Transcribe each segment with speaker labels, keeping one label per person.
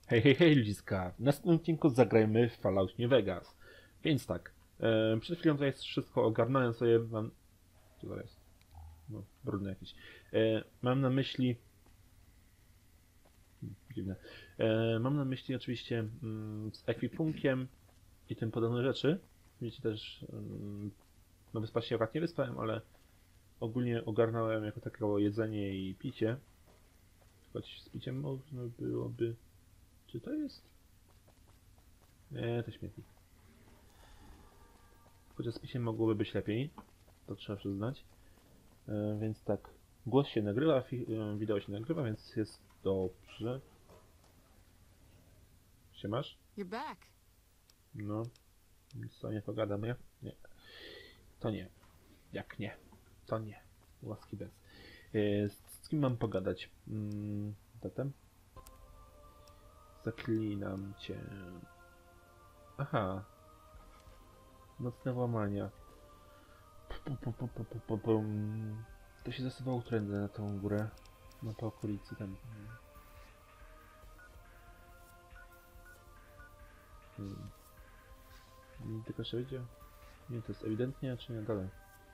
Speaker 1: Hej, hej, hej, ludziska. W następnym odcinku zagrajmy w Fallout New Vegas. Więc tak, przed chwilą tutaj wszystko ogarnąłem sobie, co to jest? No, brudne jakieś. Mam na myśli... Dziwne. Mam na myśli oczywiście z ekwipunkiem i tym podobne rzeczy. Wiecie też, na wyspach się akurat nie wyspałem, ale ogólnie ogarnąłem jako takiego jedzenie i picie. Choć z piciem można byłoby... Czy to jest? Nie, to śmietnik. Chociaż z pisiem mogłoby być lepiej, to trzeba przyznać. Więc tak, głos się nagrywa, wideo się nagrywa, więc jest dobrze. Siemasz?
Speaker 2: You're back.
Speaker 1: No, nic to nie pogadam, nie? Nie. To nie. Jak nie? To nie. Łaski bez. Z kim mam pogadać? Zatem? Zaklinam cię. Aha. Nocne łamania. To się zasuwało trendy na tą górę. No po okolicy tam. Tylko się wyjdzie? Nie, to jest ewidentnie, czy nie dalej?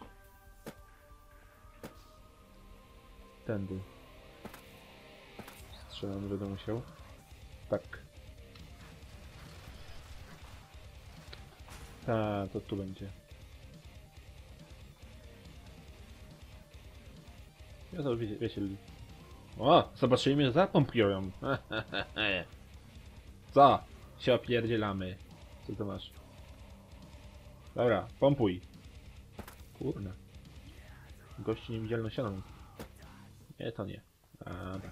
Speaker 1: Tędy. Strzelam, będę musiał. Tak. To tu będzie. Ja to wiecie, o, zobaczymy, zapompują. Co? Się opierdzielamy. Co to masz? Dobra, pompuj. Kurna. Gości niewidzialną ścianą. Nie, to nie. Dobra.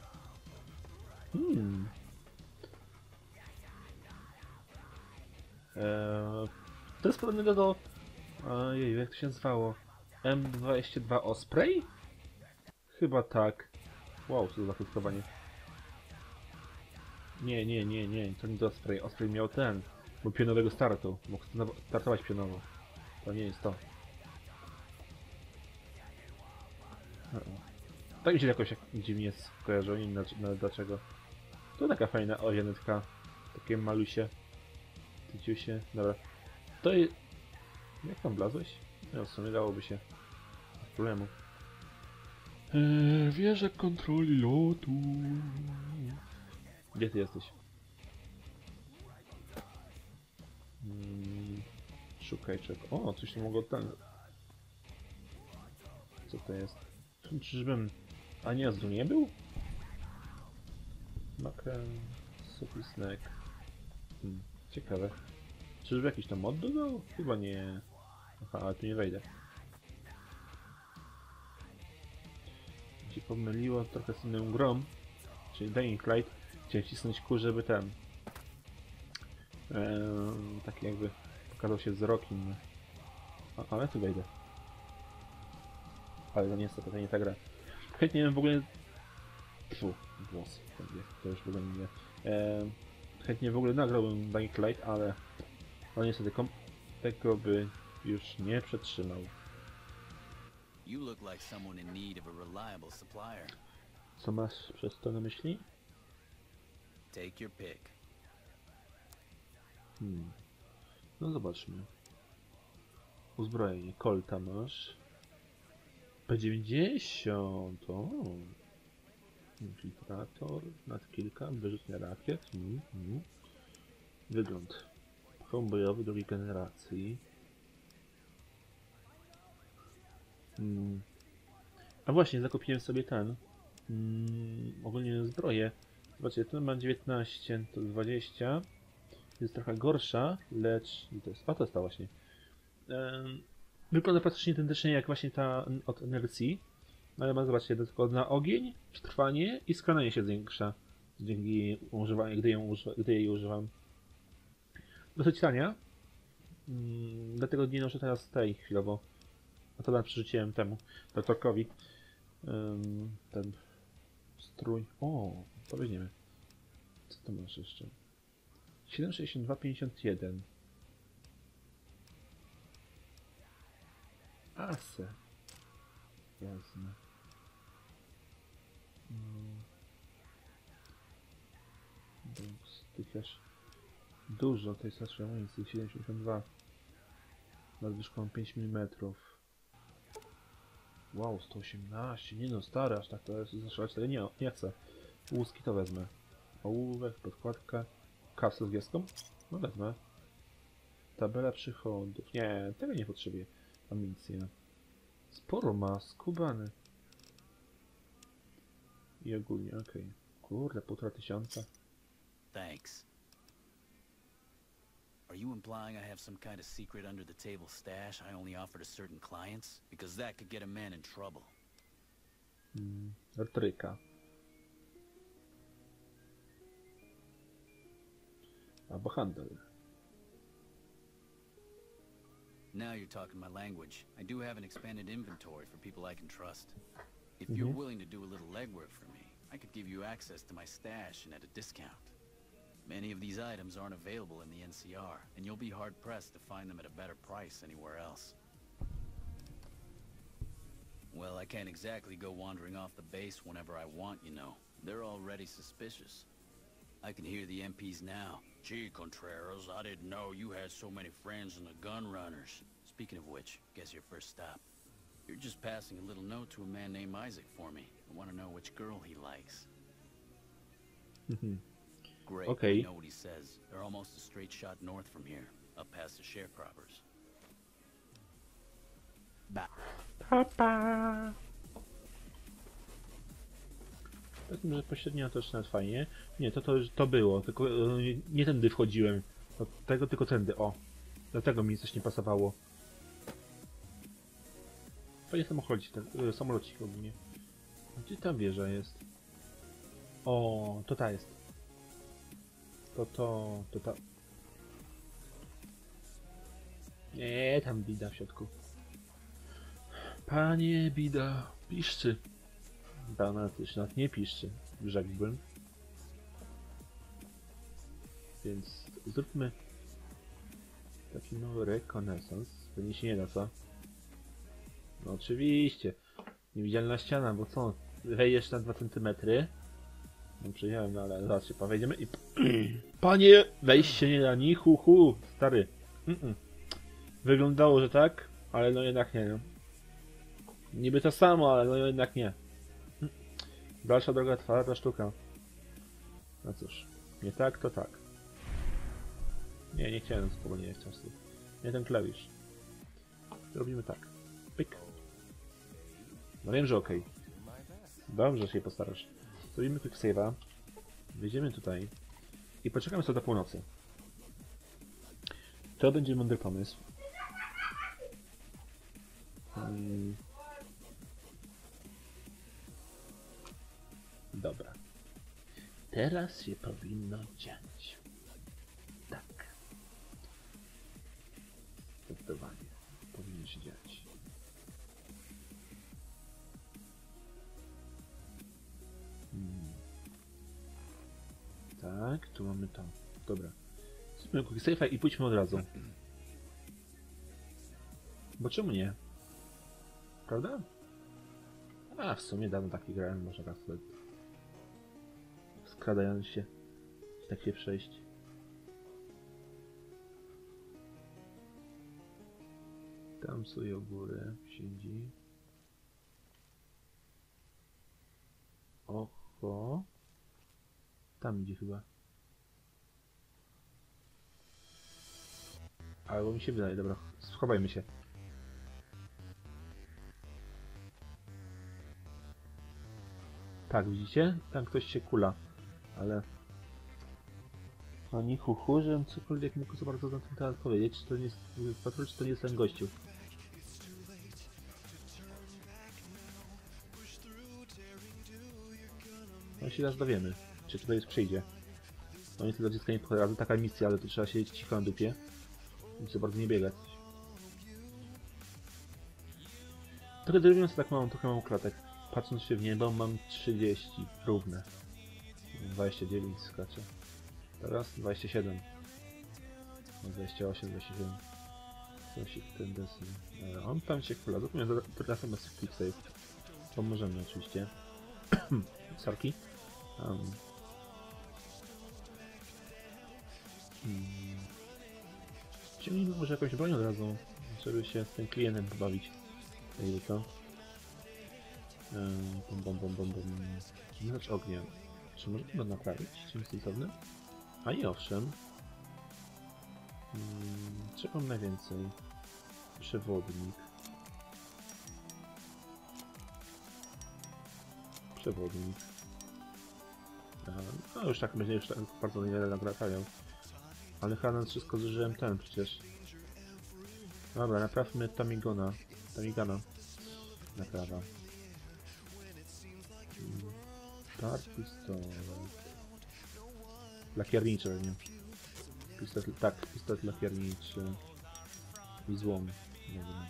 Speaker 1: To jest podobnego do... Ojej, jak to się nazywało? M22 Osprey? Chyba tak. Wow, co to za krótkowanie. Nie, to nie to Osprey. Osprey miał ten, bo pionowego startu. Mógł startować pionowo. To nie jest to. Tak mi się jakoś dziwnie skojarzyło, nie wiem dlaczego. To taka fajna ozienetka. Takie malusie. Tyciusie. Dobra. To jest... Jak tam blazłeś? No, w sumie dałoby się. Bez problemu. Wieża kontroli lotu. Gdzie ty jesteś? Szukaj czego. O, coś tu mogło ten. Co to jest? Czyżbym... A nie, z nie był? Makrel... Soupy snack. Ciekawe. Czyżby jakiś tam mod dodał? Chyba nie. Aha, ale tu nie wejdę. Ci pomyliło trochę z inną grą, czyli Dying Light. Chciałem cisnąć kół, żeby ten... taki jakby pokazał się wzrok inny. Ale tu wejdę. Ale no niestety to nie ta gra. Chętnie bym w ogóle... Włosy. To już w ogóle nie... chętnie w ogóle nagrałbym Dying Light, ale... No niestety tego by już nie przetrzymał.
Speaker 3: You look like someone in need of a reliable supplier.
Speaker 1: Co masz przez to na myśli?
Speaker 3: Take your pick.
Speaker 1: No zobaczmy. Uzbrojenie. Colta masz. P90. O. Infiltrator. Nad kilka. Wyrzutnia rakiet. Wygląd. Hełm bojowy drugiej generacji. A właśnie, zakupiłem sobie ten. Ogólnie zbroję. Zobaczcie, ten ma 19, to 20. Jest trochę gorsza, lecz... To jest, a to jest ta właśnie. Wygląda praktycznie identycznie jak właśnie ta od NRC. Ale ma, zobaczcie, tylko na ogień, przetrwanie i skrananie się zwiększa. Dzięki używaniu, gdy jej używam. Dosyć tania. Dlatego nie noszę teraz tej chwilowo. A to nawet przerzuciłem temu, doktorkowi. Ten strój. O, to weźmiemy. Co to masz jeszcze? 7,62,51. Ase. Jasne. Bo z tych aż dużo tej starszej amunicji, 72. Nadwyżką 5 mm. Wow, 118, nie no, stary, aż tak to jest zaszalać, to nie chcę. Łuski to wezmę. Ołówek, podkładka. Kapsel z gwiazdką? No wezmę. Tabela przychodów. Nie, tego nie potrzebuję. Amunicja. Sporo ma, skubany. I ogólnie, okej. Kurde, 1500.
Speaker 3: Thanks. Are you implying I have some kind of secret under the table stash I only offer to certain clients? Because that could get a man in trouble.
Speaker 1: Retoryka. Albo handel.
Speaker 3: Now you're talking my language. I do have an expanded inventory for people I can trust. If you're willing to do a little legwork for me, I could give you access to my stash and at a discount. Many of these items aren't available in the NCR, and you'll be hard-pressed to find them at a better price anywhere else. Well, I can't exactly go wandering off the base whenever I want, you know. They're already suspicious. I can hear the MPs now. Gee, Contreras, I didn't know you had so many friends in the gun runners. Speaking of which, guess your first stop. You're just passing a little note to a man named Isaac for me. I want to know which girl he likes. Great,
Speaker 1: Okay.
Speaker 3: I know what he says. They're almost a straight shot north from here, up past the sharecroppers.
Speaker 1: Papa. Tak, że pośrednio też nawet fajnie. Nie, to było, tylko nie tędy wchodziłem. Do tego tylko tędy, o. Dlatego mi coś nie pasowało. Fajnie samolocik ogólnie. Gdzie ta wieża jest? O, to ta jest. To ta. Nie, tam bida w środku. Panie bida, piszczy. Nawet nie piszczy, rzekłbym. Więc zróbmy taki nowy rekonesans. Pewnie się nie da, co? No oczywiście. Niewidzialna ściana, bo co? Wejdziesz na 2 cm. No przyjąłem, no ale zaraz się powiedziemy i... Panie! Wejść się nie da, ni hu, stary. Wyglądało, że tak, ale no jednak nie, no. Niby to samo, ale no jednak nie. Dalsza droga, twarda sztuka. No cóż, nie tak, to tak. Nie chciałem spowolnienia czasu. Nie ten klawisz. Robimy tak. Pyk. No wiem, że okej. Dobrze się postarasz. Zrobimy quick save'a. Wyjdziemy tutaj. I poczekamy sobie do północy. To będzie mądry pomysł. Dobra. Teraz się powinno dziać. Tak. Zdecydowanie. Powinno się dziać. Tak, tu mamy to. Dobra. Zróbmy quick save'a i pójdźmy od razu. Bo czemu nie? Prawda? A w sumie dawno taki grałem, może raz sobie skradając się tak się przejść. Tam sobie o górę siedzi. Oho. Tam idzie chyba. Albo mi się wydaje, dobra, schowajmy się. Tak, widzicie? Tam ktoś się kula. Ale... Oni chuchurzem, cokolwiek mógł za bardzo na ten temat powiedzieć, czy to nie jest patrol, czy to nie jest ten gościu. No się raz dowiemy, czy tutaj przyjdzie. No niestety do dziecka nie pochodzi, taka misja, ale to trzeba siedzieć cicho na dupie. I za bardzo nie biegać. Trochę zrobiłem sobie trochę małą klatek. Patrząc się w niebo, mam 30 równe. 29 skacze. Teraz 27. 28, 27. Coś w ten desy. On tam się kula. Zapomniałem teraz zamiast quick save. Pomożemy oczywiście. Sarki. Ciągnijmy może jakąś broń od razu, żeby się z tym klientem pobawić. Ej, to. Miecz ognia. Czy możemy go naprawić czymś sensownym? A i owszem. Czego mam najwięcej? Przewodnik. Przewodnik. No już tak będzie, już tak bardzo niewiele naprawiał. Ale chyba nas wszystko zużyłem ten przecież. Dobra, naprawmy Tamigana. Naprawa. Start pistolet. Lakierniczy pewnie. Pistolet, tak, pistolet lakierniczy. I złom. Dobra.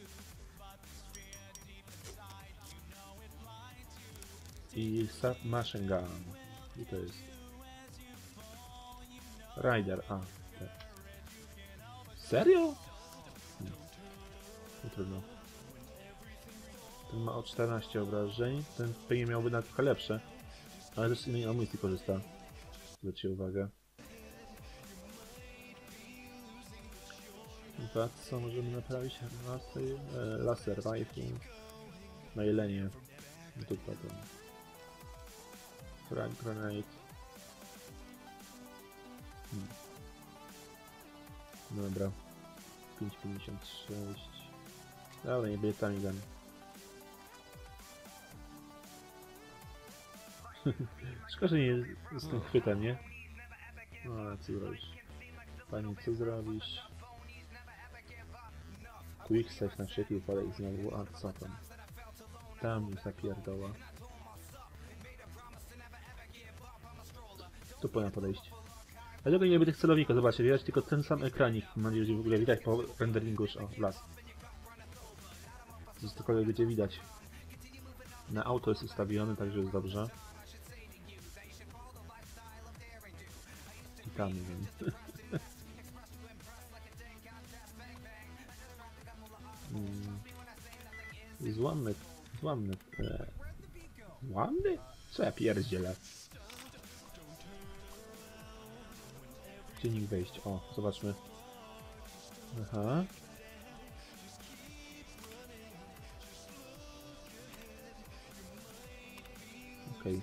Speaker 1: I submachine gun. I to jest. Rider, a. Tak. Serio? Nie. No trudno. Ten ma o 14 obrażeń. Ten pewnie miałby nawet trochę lepsze. Ale też z innej amunicji korzysta. Zwróćcie uwagę. Dwa, co możemy naprawić? Laser rifle. Na jelenie. No to potem. Frag grenade. Dobra. 5,56. Dobra, nie będzie Tamigan. Szkoda, że nie z tym chwytem, nie? No ale co zrobisz? Pani, co zrobisz? Quick save na wszelki wypadek znowu, a co tam? Tam już zapierdoła. Tu powinna podejść. Dlatego nie lubię tych celowników, zobaczcie, widać tylko ten sam ekranik. Mam nadzieję, że w ogóle widać po renderingu już, o, las. Coś cokolwiek będzie widać. Na auto jest ustawiony, także jest dobrze. I tam, nie wiem. Złamny. Złamny? Co ja pierdzielę? Dziennik wejść. O, zobaczmy. Aha. Okej.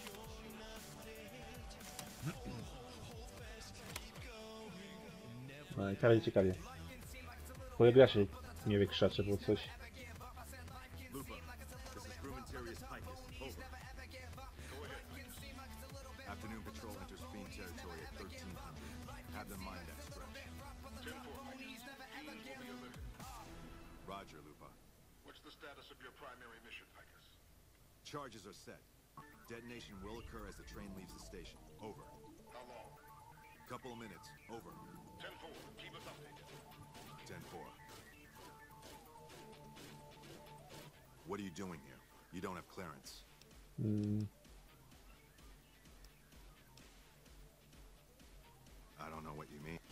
Speaker 1: No i teraz ciekawie. Polega się nie wykrzacze, bo coś.
Speaker 2: Afternoon patrol enters Fiend territory at 1300. Have them mind that stretch.
Speaker 4: 10-4.
Speaker 2: Roger, Lupa.
Speaker 4: What's the status of your primary mission, Picus?
Speaker 2: Charges are set. Detonation will occur as the train leaves the station. Over.
Speaker 4: How long?
Speaker 2: Couple of minutes. Over.
Speaker 4: 10-4. Keep us updated.
Speaker 2: 10-4. What are you doing here? You don't have clearance. I don't know what you mean.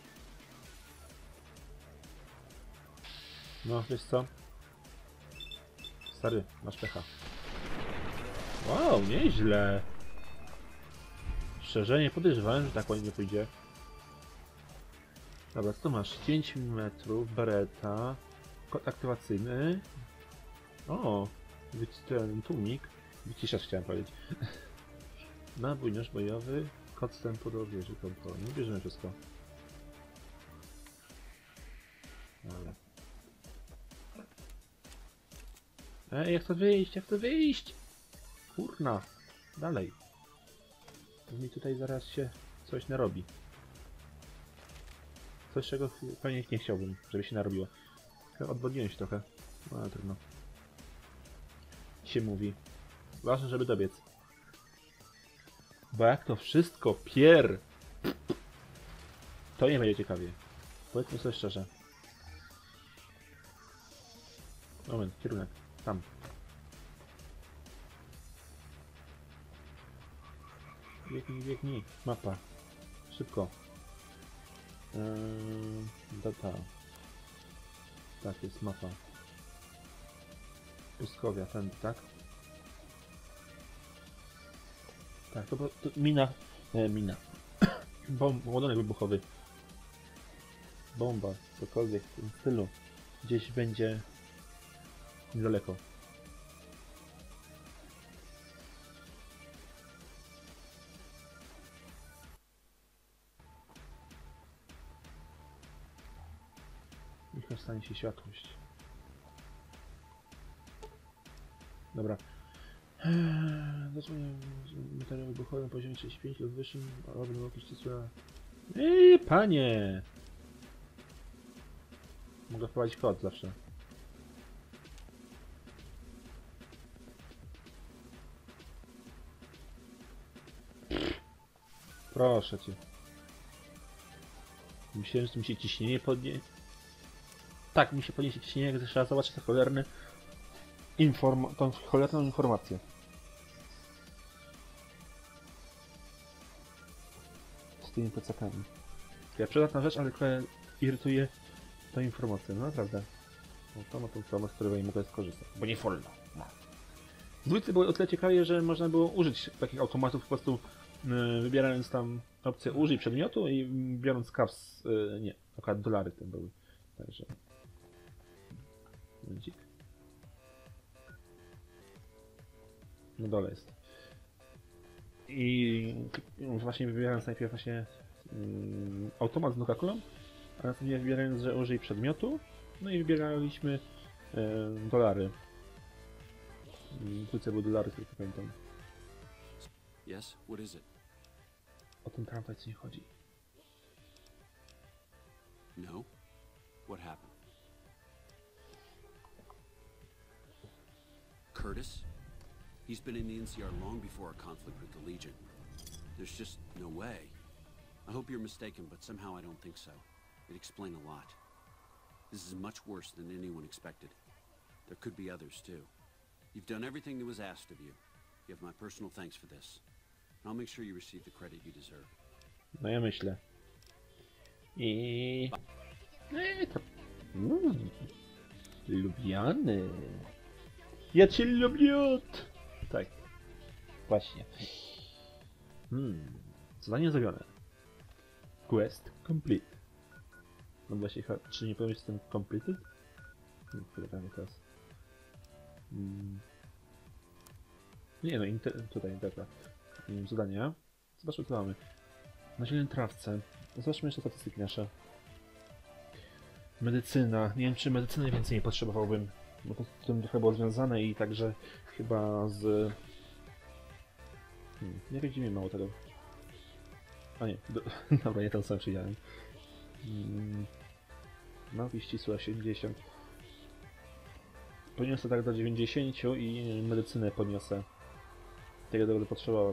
Speaker 1: No, wiesz co? Stary, masz pecha. Wow, nieźle. Szczerze, nie podejrzewałem, że tak ładnie pójdzie. Dobra, co tu masz? 5 mm, bereta, kod aktywacyjny. O, ten tłumik. Wyciszacz chciałem powiedzieć. Nabój nóż bojowy, kod wstępu do wieży kontrolnej. Bierzemy wszystko. Dobra. Ej, jak to wyjść? Jak to wyjść? Kurna. Dalej. To mi tutaj zaraz się coś narobi. Coś, czego pewnie nie chciałbym, żeby się narobiło. Odwodniłem się trochę. No, ale trudno. Się mówi. Ważne, żeby dobiec. Bo jak to wszystko to nie będzie ciekawie. Powiedzmy sobie szczerze. Moment, kierunek. Tam. Biegnij, biegnij. Mapa. Szybko. Data. Tak, jest mapa. Pustkowia, ten, tak? Tak, to mina. Mina. Ładunek wybuchowy. bomba, cokolwiek w tym stylu. Gdzieś będzie niedaleko. Niech nastanie się światłość. Dobra. Zaczynamy materiał wybuchowy na poziomie 35 lub wyższym, ale będą jakieś czysła. Ej, panie! Mogę wprowadzić kod zawsze. Proszę cię. Myślałem, że tu mi się ciśnienie podniesie. Tak, mi się podniesie ciśnienie, jak trzeba zobaczyć to cholerny tą cholerną informację. Z tymi plecakami. Ja przydatna rzecz, ale trochę irytuje ta informacja, no naprawdę. No to ma tą informację, z której nie mogę skorzystać, bo nie wolno. No. W dwójce było o tyle ciekawie, że można było użyć takich automatów po prostu wybierając tam opcję użyj przedmiotu i biorąc caps, nie, akurat dolary to były. Także... Momencik. Na dole jest. I właśnie wybierając najpierw właśnie automat z Nuka-Kulą, a następnie wybierając, że użyj przedmiotu, no i wybieraliśmy dolary. W dwójce były dolary, tylko pamiętam.
Speaker 5: Yes, what is it?
Speaker 1: O ten tramwaj co nie chodzi.
Speaker 5: No? What happened? Curtis? He's been in the NCR long before our conflict with the Legion. There's just no way. I hope you're mistaken, but somehow I don't think so. It'd explain a lot. This is much worse than anyone expected. There could be others, too. You've done everything that was asked of you. You have my personal thanks for this. I'll make sure you receive the credit you deserve.
Speaker 1: No ja myślę. I... Lubiany. Ja cię lubię! Tak. Właśnie. Zadanie zrobione. Quest complete. No właśnie, czy nie powiem, że jestem completed? Pytanie teraz. Nie no, tutaj, dobra. Zadania. Zobaczmy, co mamy. Na zielonej trawce. Zobaczmy jeszcze statystyki nasze. Medycyna. Nie wiem, czy medycyny więcej nie potrzebowałbym. Bo to z tym trochę było związane i także chyba z... nie widzimy mało tego. A nie, dobra, nie tam sam przyjechałem. Nauki ścisłe 80. Podniosę tak do 90 i medycynę podniosę. Tego będę potrzebował.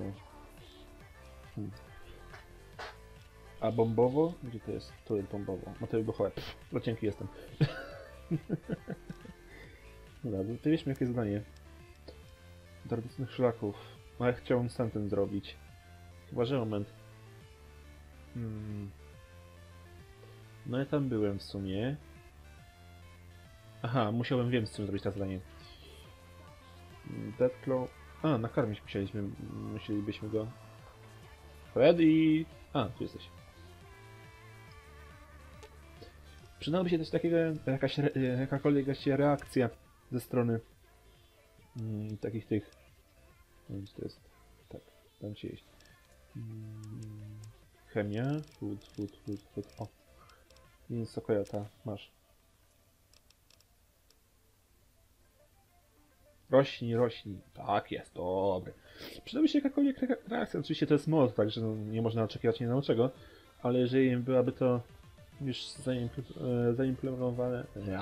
Speaker 1: A bombowo? Gdzie to jest? Tu jest bombowo. Materiał wybuchowy. No cienki jestem. Dobra, to wiesz jakie zadanie. Do radosnych szlaków. No ja chciałbym sam ten zrobić. Chyba, że moment. No ja tam byłem w sumie. Aha, musiałem z czym zrobić to zadanie. Deathclaw. A, nakarmić musielibyśmy go. Freddy! A, tu jesteś. Przydałoby się też takiego, jakakolwiek reakcja ze strony takich tych... Nie wiem, to jest... Tak, dam ci jeść. Chemia, food. O! Mięso kojota, masz. Rośnij. Tak jest, dobry. Przydałaby się jakakolwiek reakcja. Oczywiście to jest mod, także no, nie można oczekiwać nie na czego, ale jeżeli byłaby to już zaimplementowane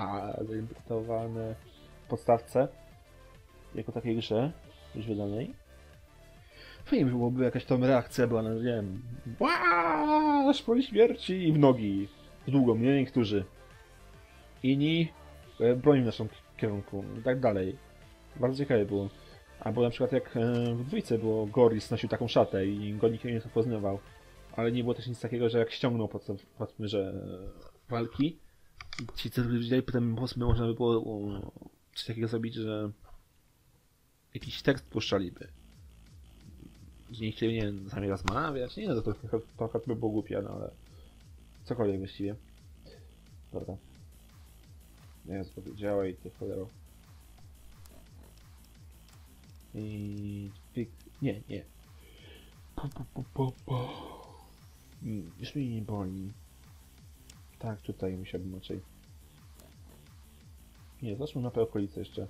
Speaker 1: w podstawce, jako takiej grze, już wydanej, fajnie byłoby jakaś tam reakcja była, no nie wiem, aż poli śmierci i w nogi, z długą, nie niektórzy. Inni broni w naszym kierunku i tak dalej. Bardzo ciekawe było. Albo na przykład jak w dwójce było Goris nosił taką szatę i go nikt nie poznawał. Ale nie było też nic takiego, że jak ściągnął powiedzmy, że walki, ci co widzieli, potem powiedzmy można by było coś takiego zrobić, że jakiś tekst puszczaliby. Że nie chcieli, nie wiem, sami rozmawiać, nie no, to by było głupie, no ale cokolwiek właściwie. Dobra. Nie, powiedziała i ty cholero. I... Nie, nie. Już mnie nie boli. Tak, tutaj musiałbym raczej. Nie, zacznę na te okolice jeszcze.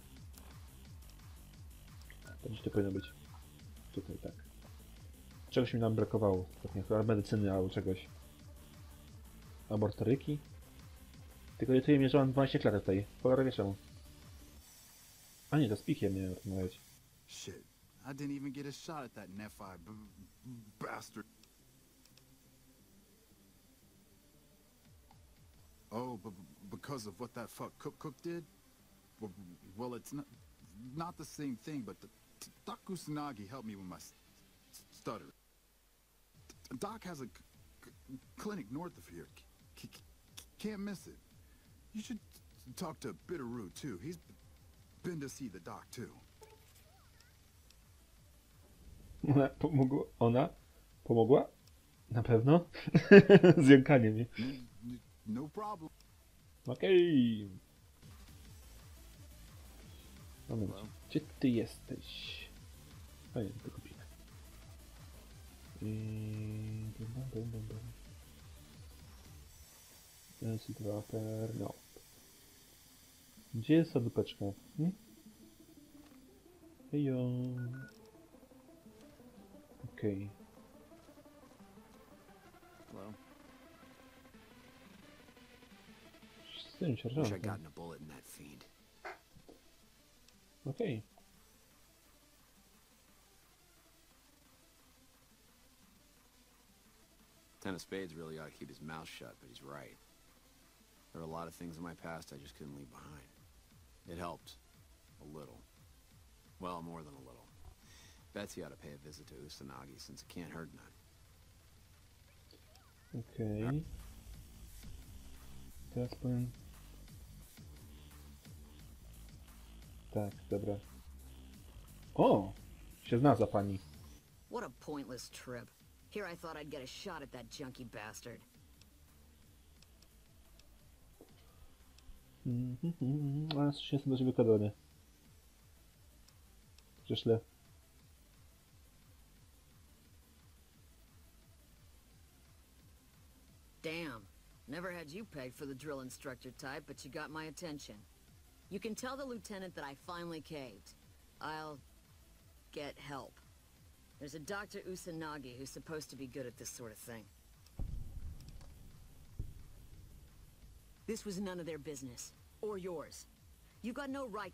Speaker 1: To gdzieś to powinno być. Tutaj, tak. Czegoś mi nam brakowało. Chyba medycyny albo czegoś. Abortoryki? Tylko ja tutaj mierzyłam 12 klat tutaj. Cholera wie czemu. A nie, to z pikiem miałem rozmawiać.
Speaker 2: Shit. I didn't even get a shot at that Nephi bastard. Oh, but because of what that fuck Cook did? Well, it's not the same thing, but Doc Kusanagi helped me with my stutter. Doc has a clinic north of here. Can't miss it. You should talk to Bitterroot, too. He's been to see the doc, too.
Speaker 1: Ona pomogła? Ona? Pomogła? Na pewno? Zjąkanie mnie.
Speaker 2: No problem.
Speaker 1: Okej. Moment. Gdzie ty jesteś? A nie, tylko pik. Dropper, no. Gdzie jest ta dupeczka? Hejo. Okej. Z tym
Speaker 5: Wish I
Speaker 1: sierżantem.
Speaker 5: gotten a bullet in that fiend.
Speaker 1: Okej.
Speaker 5: Ten of Spades really ought to keep his mouth shut, but he's right. There are a lot of things in my past I just couldn't leave behind. It helped. A little. Well, more than a little. Betsy ought to pay a visit to Usanagi since it can't hurt none.
Speaker 1: Okej. Teraz powiem... Tak, dobra. O! Się znalazła pani.
Speaker 6: What a pointless trip. Here I thought I'd get a shot at that junkie bastard.
Speaker 1: A się jestem do ciebie kadany. Chociaż źle.
Speaker 6: Damn. Never had you pegged for the drill instructor type, but you got my attention. You can tell the lieutenant that I finally caved. I'll get help. There's a Dr. Usanagi who's supposed to be good at this sort of thing. This was none of their business. Or yours. You got no right...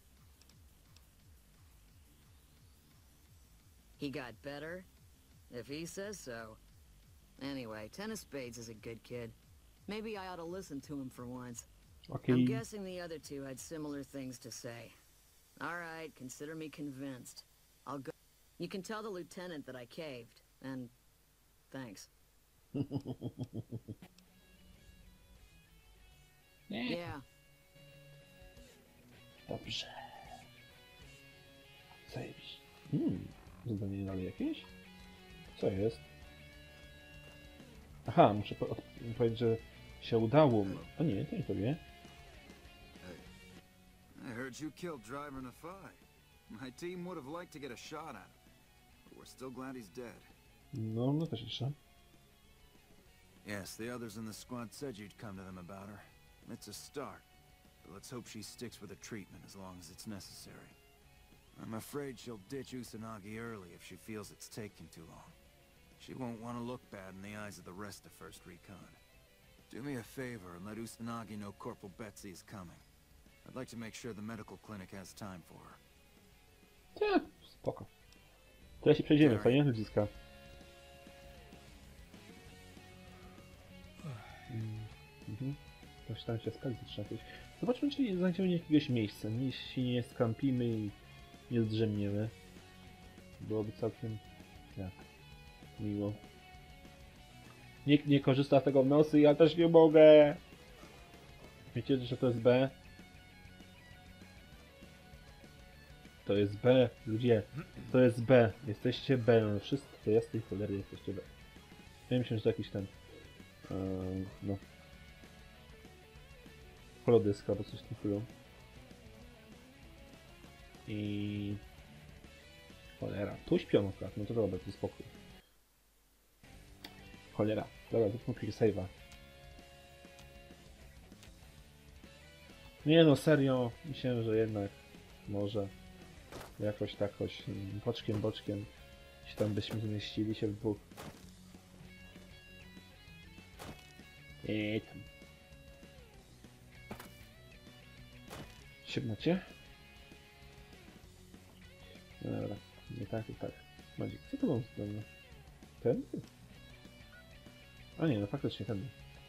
Speaker 6: He got better? If he says so. Anyway, Ten of Spades is a good kid. Maybe I ought to listen to him for once. I'm
Speaker 1: Okej.
Speaker 6: guessing the other two had similar things to say. All right, consider me convinced. I'll go. You can tell the lieutenant that I caved, and thanks. Yeah.
Speaker 1: Dobrze. Zajebiście. Zadanie dalej jakieś? Co jest? Aha, muszę powiedzieć, że się udało. A nie, to nie tobie.
Speaker 7: I heard you killed Driver Nephi. My team would have liked to get a shot at him, but we're still glad he's dead.
Speaker 1: No, no też jeszcze.
Speaker 7: Yes, the others in the squad said you'd come to them about her. It's a start, but let's hope she sticks with the treatment as long as it's necessary. I'm afraid she'll ditch Usanagi early if she feels it's taking too long. She won't want to look bad in the eyes of the rest of First Recon. Do me a favor and let Usanagi know Corporal Betsy is coming. I'd like to make sure the medical clinic has time for her.
Speaker 1: Spoko. Teraz się przejdziemy, fajnie ludziska. Coś tam się spędzić trzeba jakieś. Zobaczmy, czy nie znajdziemy jakiegoś miejsca. Jeśli nie skampimy i nie zdrzemniemy. Byłoby całkiem... jak... miło. Nikt nie korzysta z tego nosy, ja też nie mogę! Wiecie, że to jest B? To jest B, ludzie. To jest B. Jesteście B. No, wszyscy jasnej cholery jesteście B. Ja myślę, że to jakiś ten... no. holodysk albo coś w tym stylu. I... Cholera, tu śpią akurat, no to dobra, to spokój. Cholera, dobra, zróbmy quick save'a. Nie no, serio, myślałem, że jednak może jakoś takoś boczkiem się tam byśmy zmieścili się w dwóch. I tam. Siedmacie? Dobra, nie tak i tak. Madzik, co to mam zrobić? Ten? A nie, no faktycznie ten.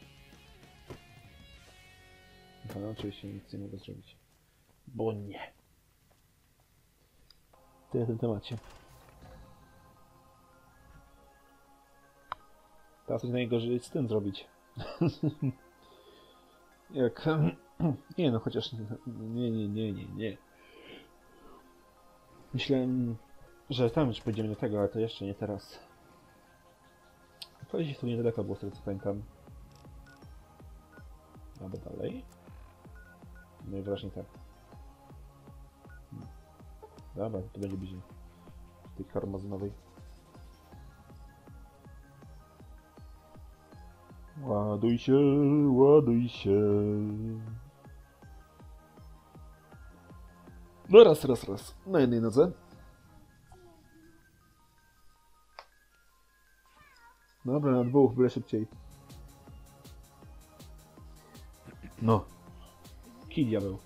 Speaker 1: No oczywiście nic nie mogę zrobić. Bo nie. Tyle w tym temacie. Teraz coś najgorzej z tym zrobić. Jak... Nie no, chociaż... Nie. Myślałem, że tam już pójdziemy do tego, ale to jeszcze nie teraz. Powiedzieć to niedaleko było z tego co pamiętam. Albo dalej? Najwyraźniej tak. Dobra, to będzie bliżej. Tej karmazynowej. Ładuj się, ładuj się. No raz. Na jednej nodze. Dobra, na dwóch, byle szybciej. No. Kij diabeł.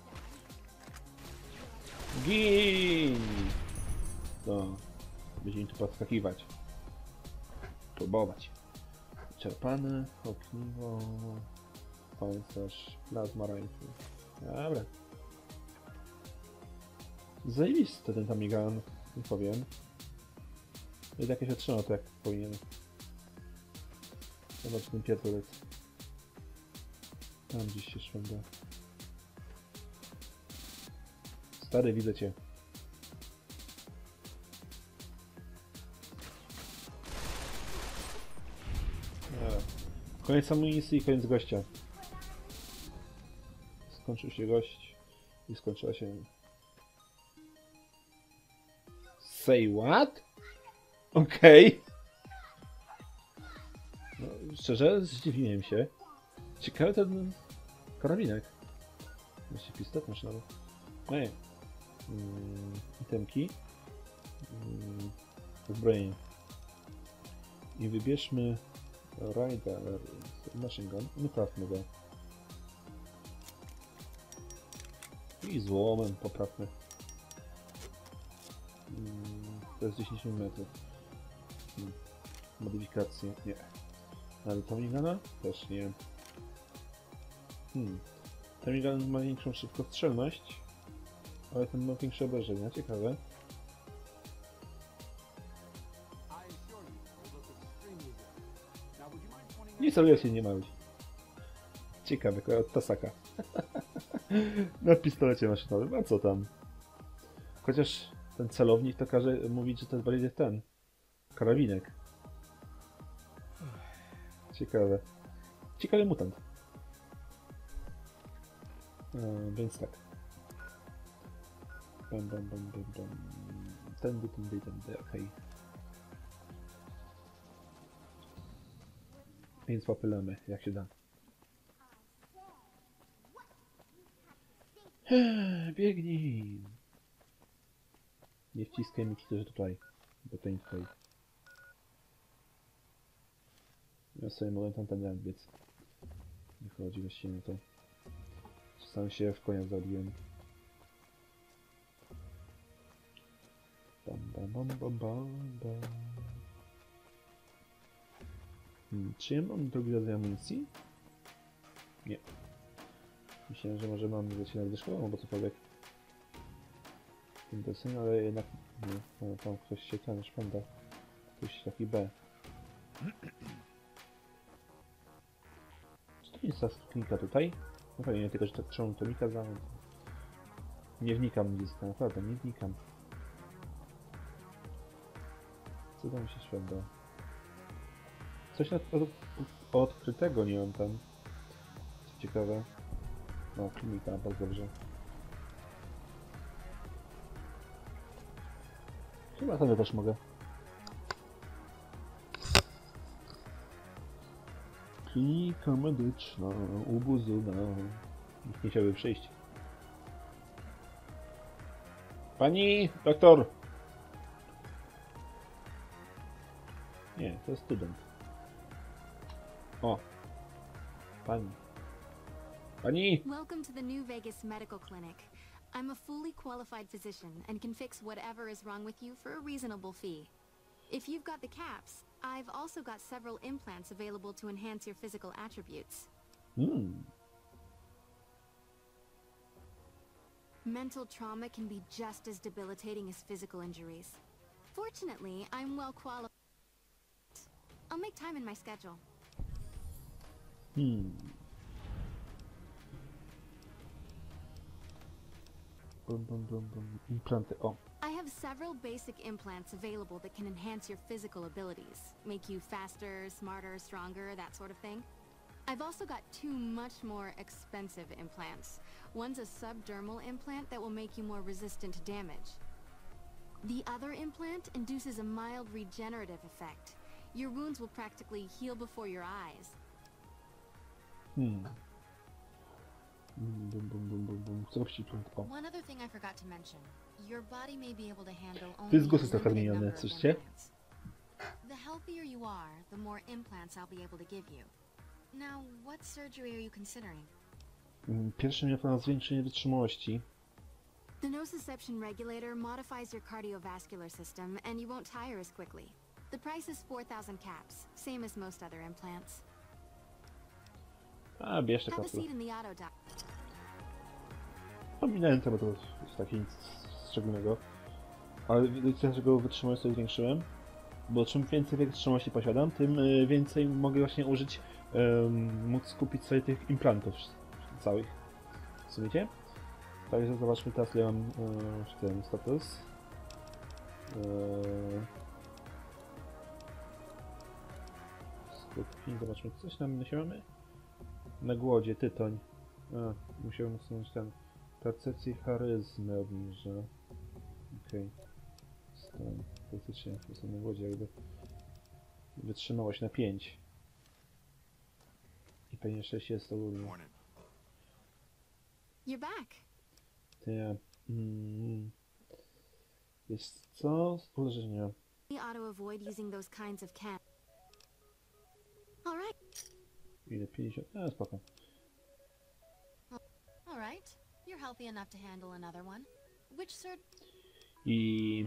Speaker 1: Gin! No. Będziemy tu podskakiwać. Próbować. Czerpane, ogniwo, pancerz, plazma rifle. Dobra. Zajebisty ten Tamigan, nie powiem. Jest jakieś otrzymał to jak powinien. Zobacz ten pierdolec. Tam gdzieś się szwenda. Stary, widzę cię. Koniec amunicji i koniec gościa. Skończył się gość i skończyła się... Say what? Okej. No, szczerze, zdziwiłem się. Ciekawy ten karabinek. Właściwie pistolet masz nawet. Ej. Itemki. Uzbrojenie. I wybierzmy Rider Machine Gun. Naprawmy go. I złomem poprawmy. To jest 10 mm. Modyfikacje? Nie. Ale Tomigana? Też nie. Tomigan ma większą szybkostrzelność, ale ten ma większe obrażenia. Ciekawe. Nie celuję się nie małych. Ciekawe, od Tasaka. Na pistolecie maszynowym, a co tam? Chociaż ten celownik to każe mówić, że to jest bardziej ten karabinek. Ciekawe. Ciekawy mutant. Więc tak. Bam. Tędy, okej. Więc łapylamy, jak się da. Biegnij! Nie wciskaj mi też tutaj, bo to nie tutaj. Ja sobie mogę tam biec. Nie chodzi właściwie na to. Sam się w konia zabiłem. Bam. Czy ja mam drugi rodzaj amunicji? Nie. Myślałem, że może mam zaczynać ze szkołą albo cokolwiek. Tym deseń, ale jednak nie. No, tam ktoś się tam szpęda. Ktoś taki B. Czy to nie jest ta skrzynka tutaj? No pewnie nie, tylko że tak trzeba tomika za... Nie wnikam gdzie jest, naprawdę nie wnikam. Co tam się szpęda? Coś odkrytego nie mam tam. Co ciekawe. O, klinika, bardzo dobrze. Chyba sobie też mogę. Klinika medyczna, u Buzuna. Nikt nie chciałby przyjść. Pani doktor! Nie, to jest student. O! Pani. Pani!
Speaker 8: Welcome to the New Vegas Medical Clinic. I'm a fully qualified physician and can fix whatever is wrong with you for a reasonable fee. If you've got the caps, I've also got several implants available to enhance your physical attributes. Mental trauma can be just as debilitating as physical injuries. Fortunately, I'm well qualified. I'll make time in my schedule.
Speaker 1: Implanty, o.
Speaker 8: I have several basic implants available that can enhance your physical abilities, make you faster, smarter, stronger, that sort of thing. I've also got two much more expensive implants. One's a subdermal implant that will make you more resistant to damage. The other implant induces a mild regenerative effect. Your wounds will practically heal before your eyes.
Speaker 1: O.
Speaker 8: One other thing I forgot to mention. Your body may be able to handle only
Speaker 1: Ty z głosy
Speaker 8: a
Speaker 1: trochę
Speaker 8: limited
Speaker 1: zmienione,
Speaker 8: number of
Speaker 1: słyszycie?
Speaker 8: implants. The healthier you are, the more implants I'll be able to give you. Now, what surgery are you considering?
Speaker 1: Pierwszy miał plan zwiększenie wytrzymałości.
Speaker 8: The nociception regulator modifies your cardiovascular system and you won't tire as quickly. The price is 4,000 caps, same as most other implants.
Speaker 1: A, bierz te
Speaker 8: Have a
Speaker 1: kapsle.
Speaker 8: seat in the auto dock.
Speaker 1: Pominąłem to, bo to jest takie nic szczególnego. Ale dlaczego wytrzymałość sobie zwiększyłem? Bo czym więcej wytrzymałości posiadam, tym więcej mogę właśnie użyć, móc skupić sobie tych implantów całych. Rozumiecie? Także zobaczmy teraz, ile mam ten status. Skutki, zobaczmy, coś nam mamy. Na głodzie, tytoń. A, musiałem usunąć ten. Percepcję charyzmy obniżę. Okej. Okay. Faktycznie, to są na głodzie jakby. Wytrzymałość na 5. I pewnie 6 jest ogólnie.
Speaker 8: You're back.
Speaker 1: Ty, wiesz co? Uderzenia.
Speaker 8: You ought to avoid using those kinds of cam. All right.
Speaker 1: Ile? 50? A, spoko.
Speaker 8: All right. You're healthy enough to handle another one. Which
Speaker 1: I...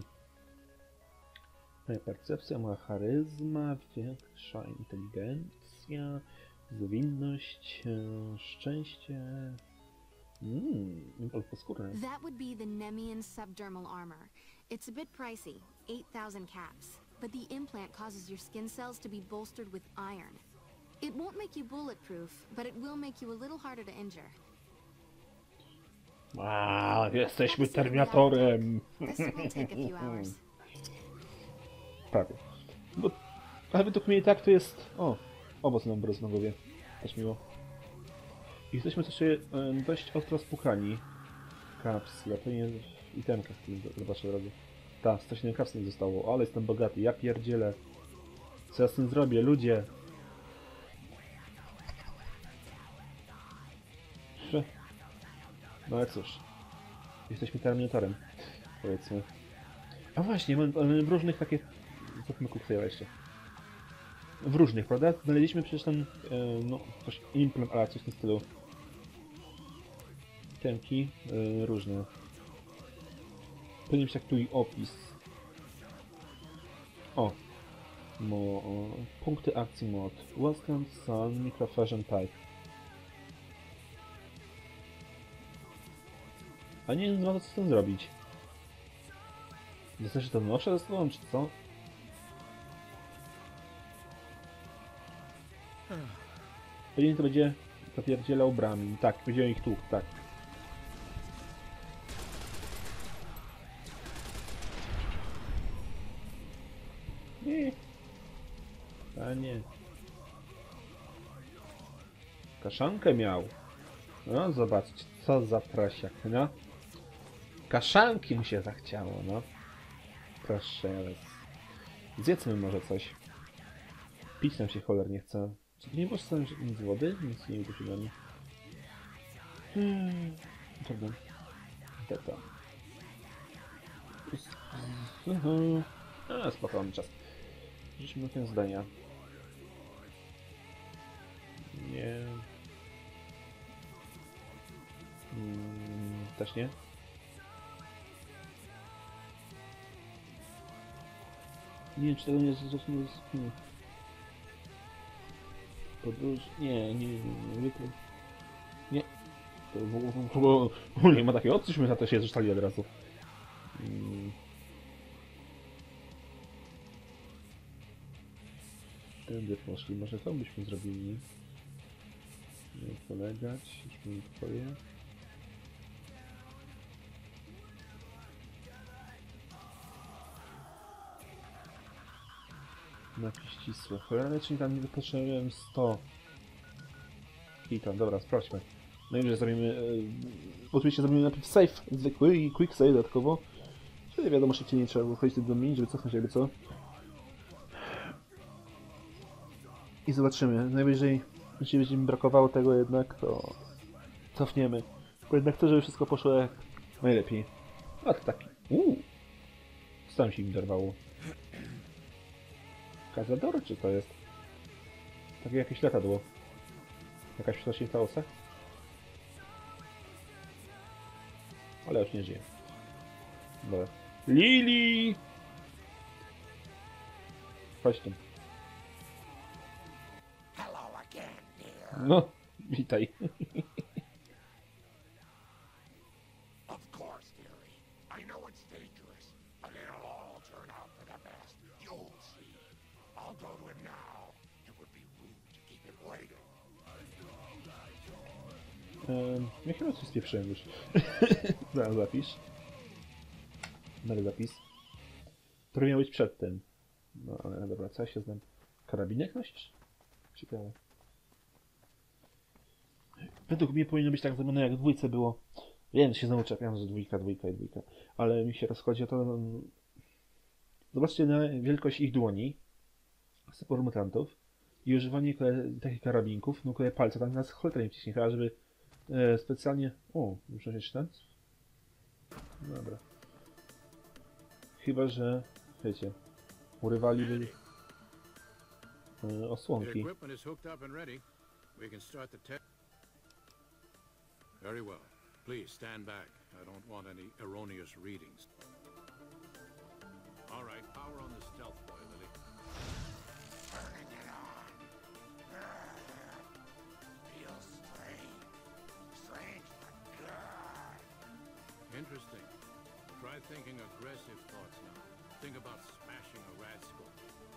Speaker 1: Percepcja, ma charyzma, większa inteligencja, zwinność, szczęście... Paskórne.
Speaker 8: That would be the Nemian subdermal armor. It's a bit pricey, 8,000 caps, but the implant causes your skin cells to be bolstered with iron. It won't make you bulletproof, but it will make you a little harder to injure.
Speaker 1: A, jesteśmy Terminatorem.
Speaker 8: This will take a few hours.
Speaker 1: Prawie. Bo, ale według mnie i tak to jest... O, owoc nam wyrosł na głowie. Też miło. I jesteśmy też dość ostro spukani. Kaps, ja pewnie itemka w tym zobaczę od razu. Tak, 107 kaps nie zostało, ale jestem bogaty, ja pierdzielę. Co ja z tym zrobię, ludzie? No ale cóż. Jesteśmy Terminatorem, powiedzmy. A właśnie, mamy w różnych takich... Zróbmy cocktaila jeszcze. W różnych, prawda? Znaleźliśmy przecież ten, no, coś implant, ale coś w tym stylu. Temki, różne. Powinien być tak tu i opis. O! Punkty akcji mod. Welcome Sun Microfusion Type. A nie wiem, co z tym zrobić. Znaczy, to noszę ze sobą, czy co? Pewnie to będzie zapierdzielał brami. Tak, będziemy ich tu, tak. Nie. A nie. Kaszankę miał. No zobaczcie, co za prosiak, no. Kaszanki mu się zachciało, no. Proszę was. Zjedzmy może coś. Pić nam się cholernie chce. Czy nie było sam nic wody? Nic nie wypić na mnie. Dobra. Dobra. A, spokojny czas. Rzućmy tę zdania. Nie. Też nie. Nie wiem, czy tego nie zacznie. Podróż. Nie. Nie. To nie ma takiej opcji, żeśmy na to się zrzucali od razu. Tędy poszli, może to byśmy zrobili. Nie polegać, już mi twoje. Napis ścisły. Cholera, czyli tam nie potrzebujemy 100. I tam, dobra, sprawdźmy. No i że zrobimy... oczywiście zrobimy najpierw save zwykły i quick save dodatkowo. Czyli wiadomo, szybciej nie trzeba wchodzić do menu, żeby cofnąć jakby co. I zobaczymy. Najwyżej, jeśli będzie mi brakowało tego jednak, to cofniemy. Bo jednak to, żeby wszystko poszło jak najlepiej. A to taki. Co tam się mi dorwało? Cazador, czy to jest? Takie jakieś latadło. Jakaś przenosi w chaosach? Ale już nie żyje. Dobra. Lili! Chodź tu. No, witaj.
Speaker 4: Of course, dearie. I know it's dangerous, but it'll all turn out for the best. You'll see. I'll go to him now. It would be rude to keep him waiting.
Speaker 1: Ja chyba coś spieprzyłem już. Zaraz zapisz. Dalej zapis. Który miał być przed tym. No ale dobra, co ja się znam? Karabinek nosisz? Ciekawe. Według mnie powinno być tak zrobione jak w dwójce było. Wiem, że się znowu czepiam, że dwójka. Ale mi się rozchodzi o to... Zobaczcie na wielkość ich dłoni. Sporo mutantów. I używanie takich karabinków. No palce tam nas cholera nie wciśnie. Chyba, żeby specjalnie... O, muszę się czytać. Dobra. Chyba, że... Wiecie... Urywaliby... osłonki.
Speaker 9: Very well. Please stand back. I don't want any erroneous readings. All right, power on the stealth boy, Lily.
Speaker 4: Turning it on. Feels strange. Strange, but good.
Speaker 9: Interesting. Try thinking aggressive thoughts now. Think about smashing a rat skull.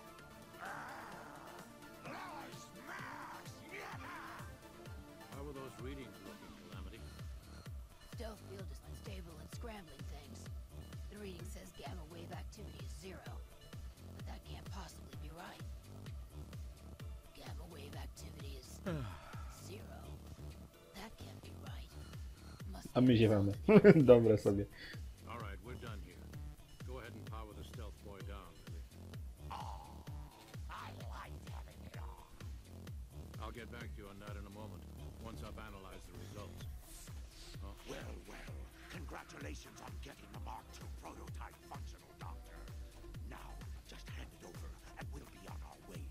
Speaker 4: Lily smash! Yeah!
Speaker 9: How were those readings looking, Calamity?
Speaker 10: Stealth field is unstable and scrambling things. The reading says gamma wave activity is 0. But that can't possibly be right. Gamma wave activity is 0. That can't be right. Must
Speaker 1: A my ziewamy. Dobre sobie.
Speaker 9: All right, we're done here. Go ahead and power the stealth boy down, Lily.
Speaker 4: Oh, I like having it on.
Speaker 9: I'll get back to you on that in a moment, once I've analyzed the results.
Speaker 4: Well, well. Congratulations on getting the Mark II prototype functional, Doctor. Now, just hand it over and we'll be on our way.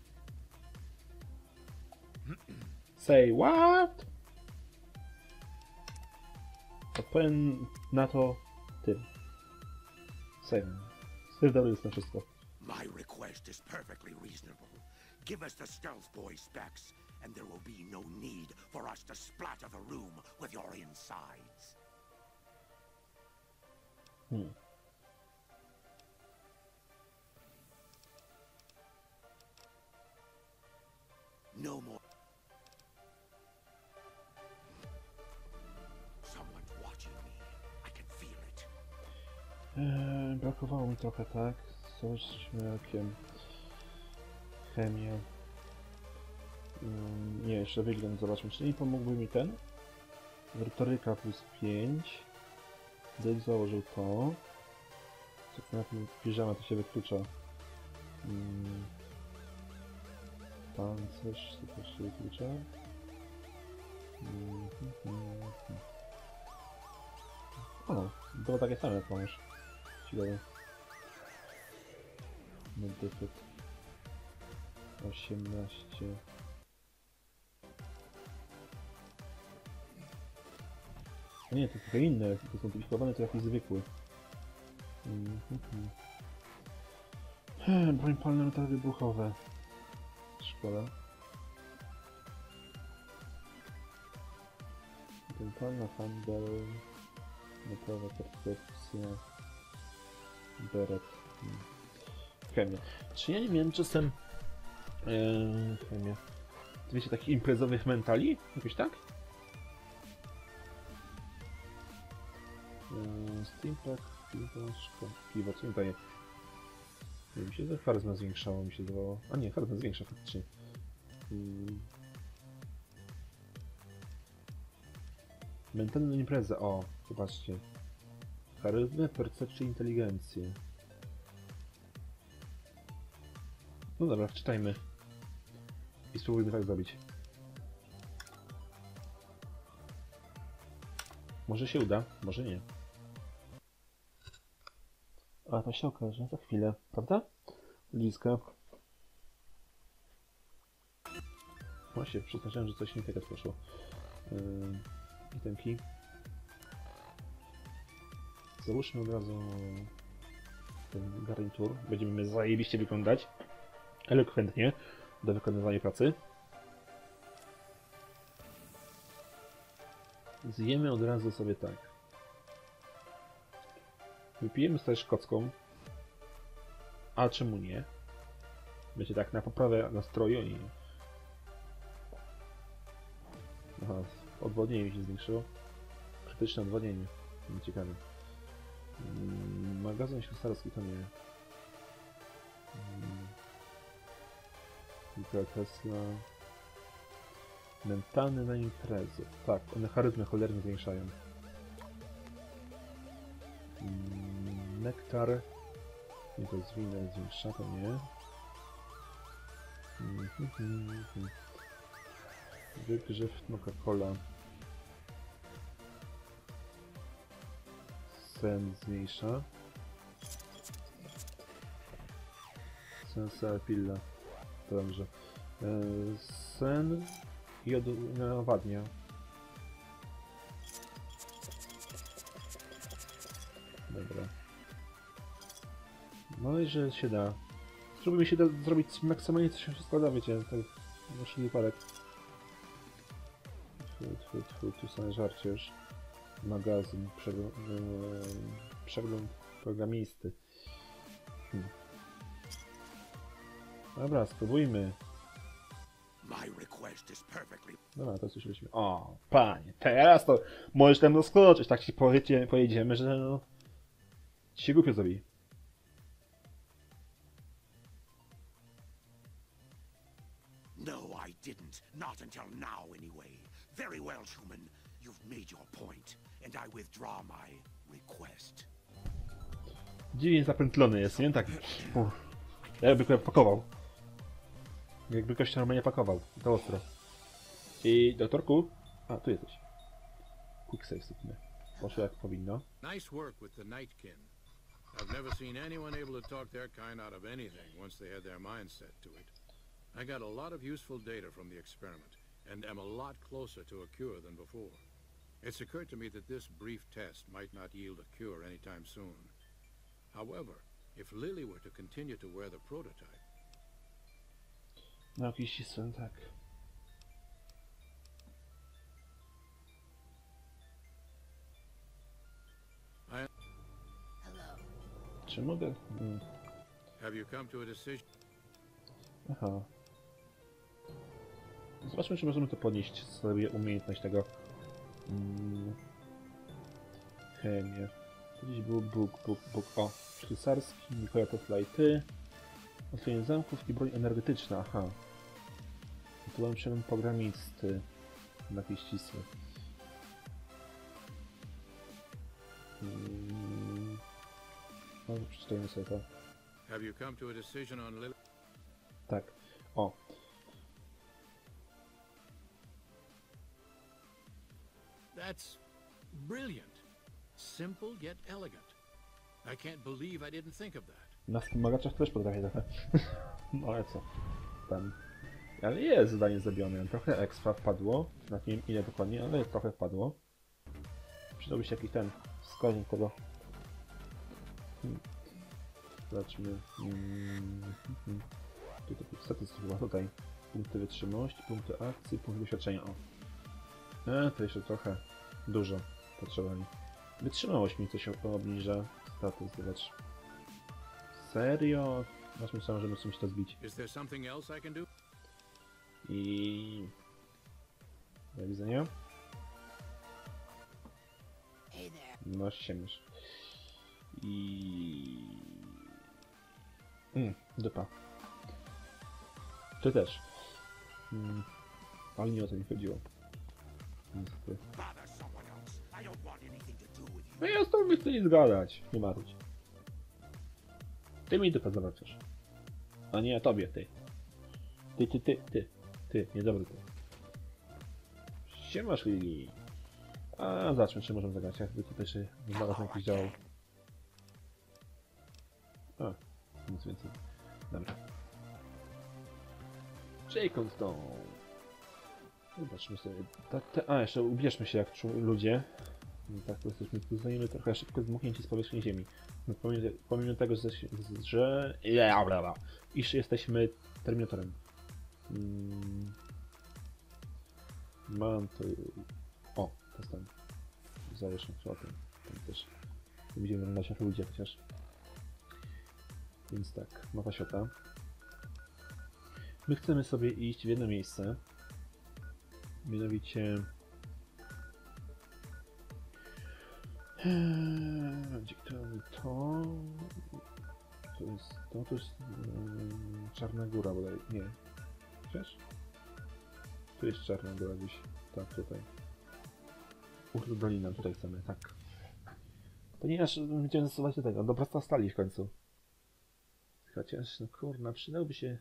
Speaker 1: Say what? Odpowiem na to tym. Save. Save dobry jest na wszystko.
Speaker 4: My request is perfectly reasonable. Give us the stealth boy specs, and there will be no need for us to splatter the room with your insides. No more. Someone's watching me. I can feel it.
Speaker 1: Brakowało mi trochę, tak? Coś z śmiałkiem. Chemia. Nie, jeszcze wygląd zobaczmy, czy nie pomógłby mi ten? Retoryka plus 5. Dave założył to. Co na tym piżama to się wyklucza. Pancerz to też się wyklucza. O, było takie same jak masz. Ciekawe. Modyfik 18. A nie, to trochę inne, to są modyfikowane, to jakiś zwykły. Broń palne, metale wybuchowe. Szkoda. Broń palna, handel. Gotowa percepcja. Beret. Chemia. Czy ja nie wiem czasem... chemia. Wiecie, takich imprezowych mentali? Jakoś tak? Steampack, piwo, co mi daje? Mi się to charyzma zwiększało, mi się zdawało. A nie, charyzma zwiększa faktycznie. Mentalna impreza, o, zobaczcie. Charyzmę, percepcję, inteligencję. No dobra, wczytajmy. I spróbujmy tak zrobić. Może się uda, może nie. A to się okaże za chwilę, prawda? Bliska. Właśnie, przeznaczyłem, że coś nie tak poszło. Itemki. Załóżmy od razu ten garnitur. Będziemy zajebiście wyglądać. Elokwentnie do wykonywania pracy. Zjemy od razu sobie tak. Wypijemy sobie szkocką. A czemu nie? Będzie tak na poprawę nastroju i... Aha, odwodnienie mi się zwiększyło. Krytyczne odwodnienie. Ciekawe. Magazyn ślusarski to nie. Nikola Tesla. Mentalny na imprezy. Tak, one charyzmę cholernie zwiększają. Nektar. Nie, to jest wina, zwiększa, to nie. Wygrzew, Coca-Cola. Sen zmniejsza. Sensa pilla. Dobrze. Sen i owadnia. Dobra. No i że się da. Spróbujmy się zrobić maksymalnie co się wszystko da, wiecie, tak na wszelki wypadek. Tu są żarcie już. Magazyn, przegląd programisty. Dobra, spróbujmy. Dobra, to słyszeliśmy. O, panie, teraz to możesz tam doskoczyć, tak ci pojedziemy, że no... Ci się głupio zrobi.
Speaker 4: No, I didn't. Not until now, anyway. Very well, human. You've made your point, and I withdraw my request.
Speaker 1: Dziwnie zapętlony jest, nie? Tak. Jakby go pakował. Jakby ktoś normalnie pakował. To ostro. I doktorku? A, tu jesteś. Quick save sypmy. Poszło jak powinno.
Speaker 9: Nice work with the Nightkin. I've never seen anyone able to talk their kind out of anything once they had their mind set to it. I got a lot of useful data from the experiment, and am a lot closer to a cure than before. It's occurred to me that this brief test might not yield a cure anytime soon. However, if Lily were to continue to wear the prototype...
Speaker 1: Nauki ścisłe, tak. Czy mogę?
Speaker 9: Have you come to a decision?
Speaker 1: Aha. Zobaczmy, czy możemy to podnieść sobie umiejętność tego. Chemię. Gdzieś był Bóg. O, ślusarski, Nikola Tesla i ty. Otworzenie zamków i broń energetyczna, aha. Tu mam przegląd programisty. Napis ścisły. No, przeczytajmy sobie to.
Speaker 9: Have you come to a decision on Lily?
Speaker 1: Tak. O.
Speaker 9: That's brilliant. Simple yet elegant. I can't believe I didn't think of that.
Speaker 1: Na wspomagaczach też potrafię trochę. No ale co? Tam. Ale jest zadanie zrobione. Trochę expa wpadło. Nawet nie wiem ile dokładnie, ale trochę wpadło. Przydałby się jakiś ten wskaźnik tego. Zobaczmy. Tutaj statystyki chyba tutaj. Punkty wytrzymałości, punkty akcji, punkty doświadczenia. O. To jeszcze trochę dużo potrzeba mi. Wytrzymałość mi coś obniża. Status, zobacz. Serio? Masz myślałem, że musimy się to zbić.
Speaker 9: Is there something else I can do?
Speaker 1: I... do widzenia.
Speaker 10: Hey there.
Speaker 1: No siemiesz. I... dupa. Ty też. Ale nie o to mi chodziło. Niestety.
Speaker 4: Bother someone else. I don't want anything to do with you.
Speaker 1: No ja z tobą nie chcę nic gadać. Nie marudź. Ty mi dupę zobaczysz. A nie ja tobie, ty. Ty, niedobry ty. Siemasz Lili. A zobaczmy, czy możemy zagrać. Jakby tutaj się znalazł jakiś działał. A, nic więcej. Dobra. Jacob Stone. Zobaczmy sobie. A, jeszcze ubierzmy się jak ludzie. No tak, po prostu zostaniemy trochę szybko zmuchnięci z powierzchni ziemi. No, pomimo tego, że iż jesteśmy Terminatorem. Mam to... O, to jest ten. Zależnie o tym. Tam też widzimy wyglądać jak ludzie chociaż. Więc tak, mapa świata. My chcemy sobie iść w jedno miejsce. Mianowicie... Gdzie to? To jest Czarna Góra bodaj. Nie. Wiesz? Tu jest Czarna Góra gdzieś. Tak, tutaj. Dolina, tutaj chcemy, tak. Ponieważ będziemy zasuwać do tego, do Bractwa Stali w końcu. Chociaż, no kurna, przydałby się...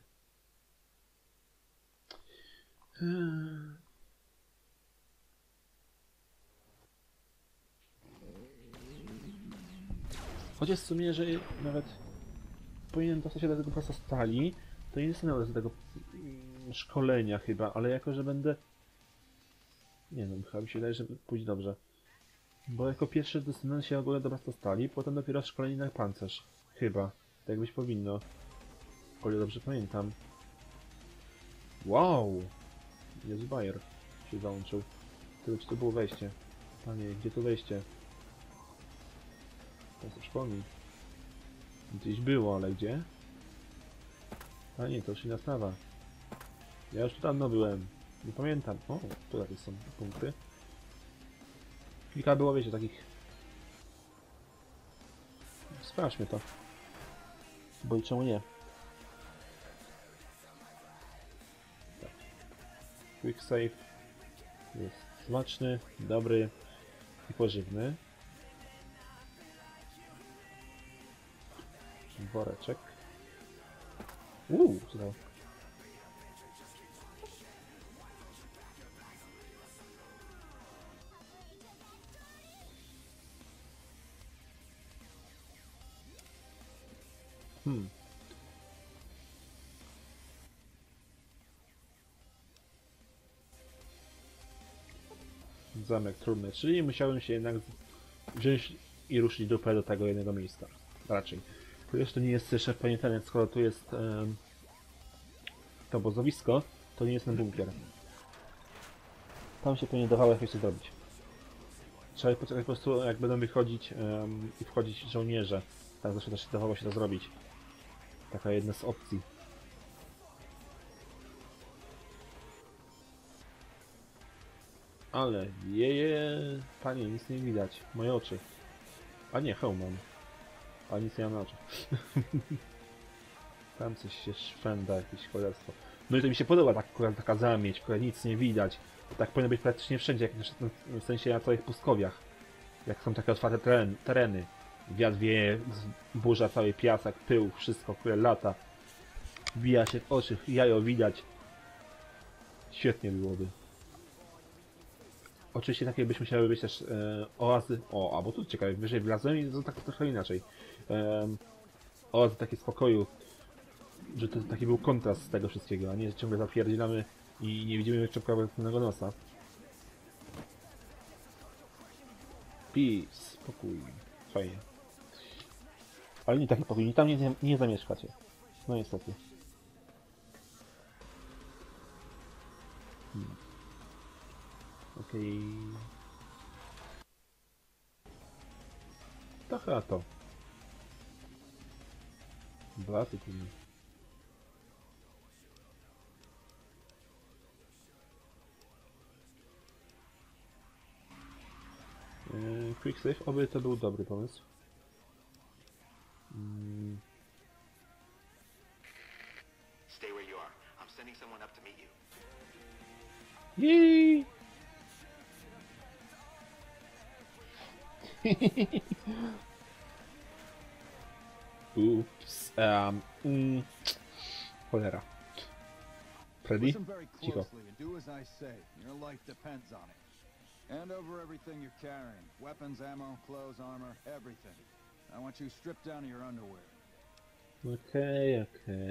Speaker 1: Chociaż w sumie, że nawet powinien dostać się do tego Bractwa Stali, to nie jestem nawet do tego szkolenia chyba, ale jako, że będę... Nie no, chyba mi się wydaje, że pójdzie dobrze. Bo jako pierwszy dostanę się ogólnie do Bractwa Stali, potem dopiero szkolenie na pancerz. Chyba. Tak jakbyś powinno. O ile dobrze pamiętam. Wow! Jezu, Bayer się załączył. Tylko czy to było wejście? Panie, gdzie to wejście? To przypomnij. Gdzieś było, ale gdzie? A nie, to już inna sprawa. Ja już tu dawno byłem. Nie pamiętam. O, tu jakieś są punkty. Kilka było, wiecie, takich... Sprawdźmy to. Bo i czemu nie? Tak. Quick save jest smaczny, dobry i pożywny. Woreczek. Co to? Zamek trudny, czyli musiałem się jednak wziąć i ruszyć dupę do tego jednego miejsca. Raczej. To jeszcze nie jest szef pamiętania, skoro tu jest to obozowisko, to nie jest ten bunkier. Tam się pewnie dawało jakoś coś zrobić. Trzeba poczekać po prostu, jak będą wychodzić i wchodzić żołnierze. Tak zawsze też dawało się to zrobić. Taka jedna z opcji. Ale panie, nic nie widać. Moje oczy. A nie, hełm mam. A nic nie mam na oczach. Tam coś się szwenda, jakieś cholerstwo. No i to mi się podoba, taka zamieć, która nic nie widać. Tak powinno być praktycznie wszędzie, w sensie na całych pustkowiach. Jak są takie otwarte tereny. Wiatr wieje, burza cały piasek, pył, wszystko, które lata. Wbija się w oczy, jajo widać. Świetnie byłoby. Oczywiście takie byśmy musiały być też oazy. O, albo tu ciekawe, wyżej wlazłem i to tak trochę inaczej. Oazy takie spokoju. Że to taki był kontrast z tego wszystkiego, a nie ciągle zapierdzielamy i nie widzimy czepkowego nosa. Peace, spokój. Fajnie. Ale nie taki pokój, tam nie zamieszkacie. No niestety. Okej. To chyba to. Blaty tu nie. Quick save, oby to był dobry pomysł.
Speaker 11: Stay where you are. I'm sending someone up to meet you.
Speaker 1: Yay! Oops. Cholera. Freddy?
Speaker 7: Listen very
Speaker 1: Cicho.
Speaker 7: closely and do as I say. Your life depends on it. Hand over everything you're carrying. Weapons, ammo, clothes, armor, everything. I want you stripped down to your underwear.
Speaker 1: Okej.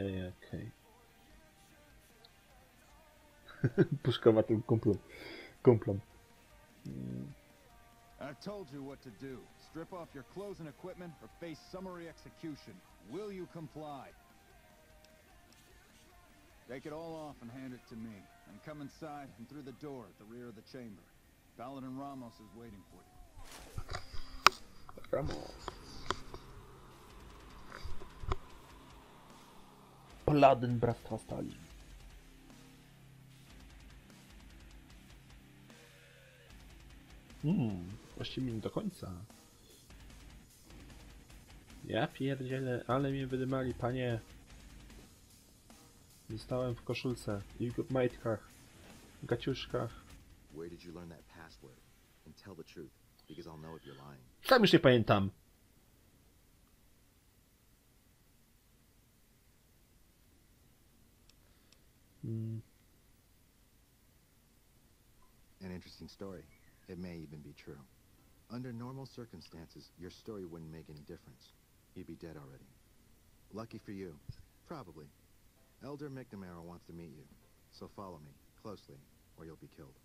Speaker 1: Puszkowa tym kumplom.
Speaker 7: I've told you what to do. Strip off your clothes and equipment or face summary execution. Will you comply? Take it all off and hand it to me. And come inside and through the door at the rear of the chamber. Paladin Ramos is waiting for you.
Speaker 1: Ramos. Paladyn Bractwa Stali. Właściwie nie do końca. Ja pierdzielę, ale mnie wydymali, panie. Zostałem w koszulce i w majtkach, w gaciuszkach.
Speaker 11: Where did you learn that password? And tell the truth, because I'll know if you're lying.
Speaker 1: Sam już nie pamiętam.
Speaker 11: An interesting story. It may even be true. Under normal circumstances, your story wouldn't make any difference. You'd be dead already. Lucky for you. Probably. Elder McNamara wants to meet you. So follow me, closely, or you'll be killed.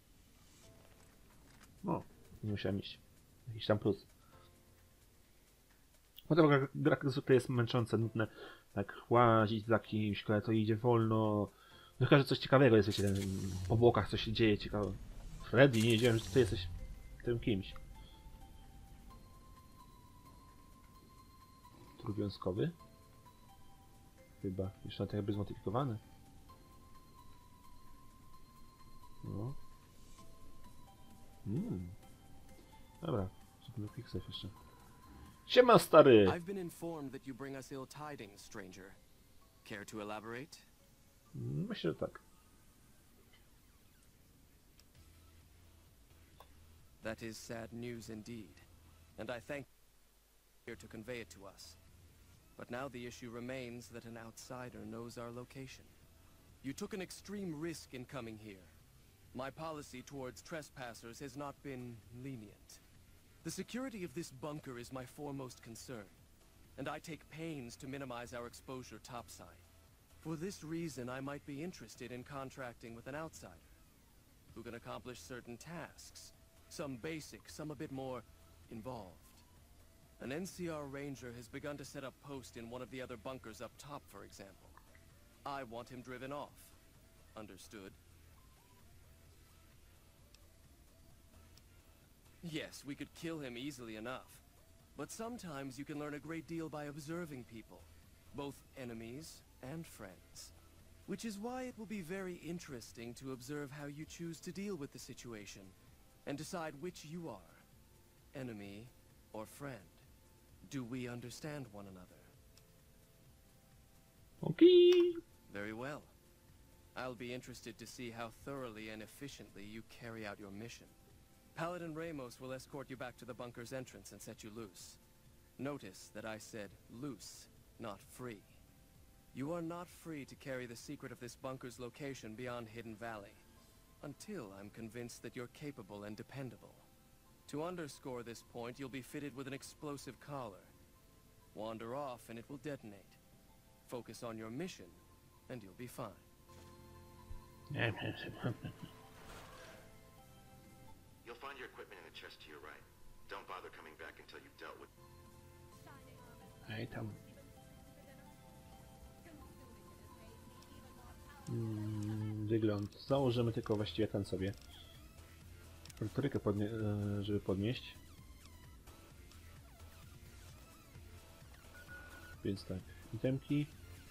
Speaker 1: No, nie musiałem iść. Jakiś tam plus. Chociaż gra zwykle jest męczące, nudne. Tak łazić za kimś, ale to idzie wolno. No chyba, że coś ciekawego jest, wiecie, po bokach coś się dzieje ciekawe. Freddy, nie wiedziałem, że ty jesteś tym kimś. Trójwiązkowy? Chyba. Jeszcze na to jakby zmodyfikowany. No. Dobra. Zrobimy quick save jeszcze. Siema, stary!
Speaker 12: I've been informed that you bring us ill tidings, stranger. Care to elaborate?
Speaker 1: Myślę, że tak.
Speaker 12: That is sad news indeed, and I thank you here to convey it to us. But now the issue remains that an outsider knows our location. You took an extreme risk in coming here. My policy towards trespassers has not been lenient. The security of this bunker is my foremost concern, and I take pains to minimize our exposure topside. For this reason, I might be interested in contracting with an outsider who can accomplish certain tasks. Some basic, some a bit more involved. An NCR ranger has begun to set up post in one of the other bunkers up top, for example. I want him driven off. Understood? Yes, we could kill him easily enough. But sometimes you can learn a great deal by observing people, both enemies and friends. Which is why it will be very interesting to observe how you choose to deal with the situation, and decide which you are, enemy or friend. Do we understand one another?
Speaker 1: Okay.
Speaker 12: Very well. I'll be interested to see how thoroughly and efficiently you carry out your mission. Paladin Ramos will escort you back to the bunker's entrance and set you loose. Notice that I said loose, not free. You are not free to carry the secret of this bunker's location beyond Hidden Valley, until I'm convinced that you're capable and dependable. To underscore this point, you'll be fitted with an explosive collar. Wander off and it will detonate. Focus on your mission, and you'll be fine.
Speaker 13: You'll find your equipment in the chest to your right. Don't bother coming back until you've dealt with...
Speaker 1: Ej tam. Wygląd. Założymy tylko właściwie ten sobie. Retorykę żeby podnieść. Więc tak, itemki.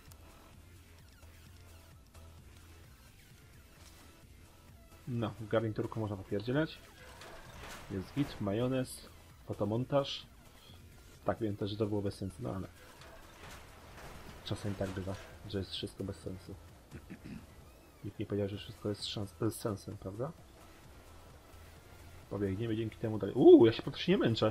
Speaker 1: No, w garniturku można popierdzielać. Jest git, majonez, fotomontaż. Tak wiem też, że to było bez sensu, no ale... Czasem tak bywa, że jest wszystko bez sensu. Nikt nie powiedział, że wszystko jest bez sensem, prawda? Pobiegniemy dzięki temu dalej. Ja się praktycznie nie męczę.